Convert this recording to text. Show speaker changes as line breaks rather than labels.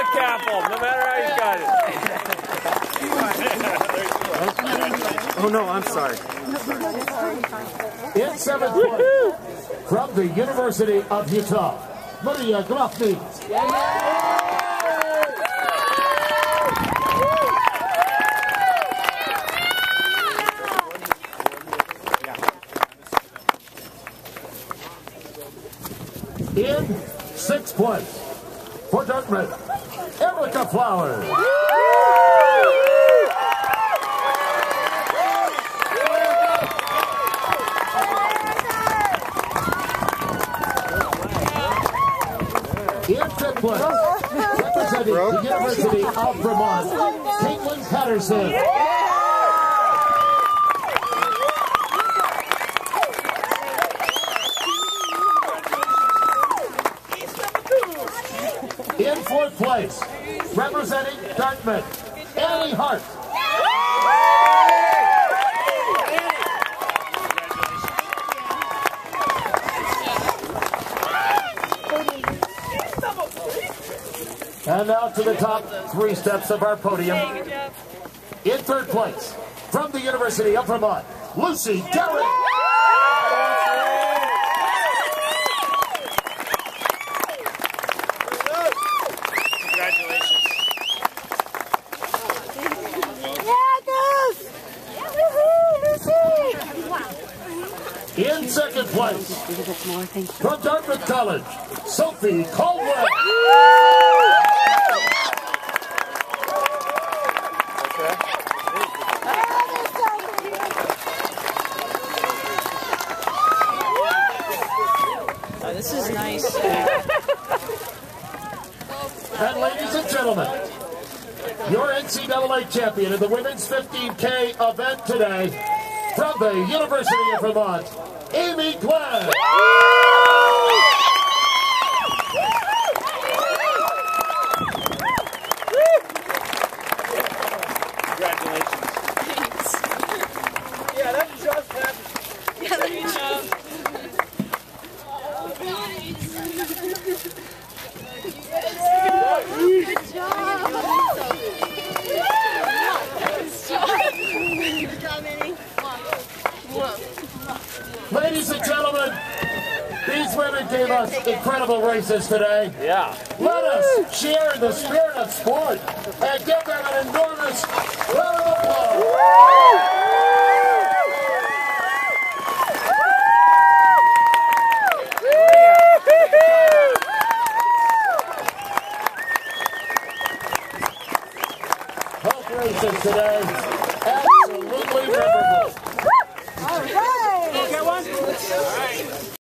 careful, no matter how you got it.
Oh no, I'm sorry.
In 7th place, from the University of Utah, Maria Grafni. In 6th place, for Dartmouth, Erica Flowers. In 5th place, representing the University of Vermont, Caitlin Patterson. In 4th place, representing Dartmouth, Annie Hart. And now to the top 3 steps of our podium. In 3rd place, from the University of Vermont, Lucy Derrick.
Congratulations.
In 2nd place, from Dartmouth College, Sophie Caldwell.
This is nice.
And ladies and gentlemen, your NCAA champion in the women's 15K event today, from the University of Vermont, Amy Glenn.
Congratulations.
Thanks.
Yeah, that just happened.
Yeah, let me know. Good job. Good job, Annie.
Ladies and gentlemen, these women gave us incredible races today.
Yeah.
Let us share in the spirit of sport and give them an enormous round of applause. Both races today, absolutely memorable.
All right.
Get one? All right.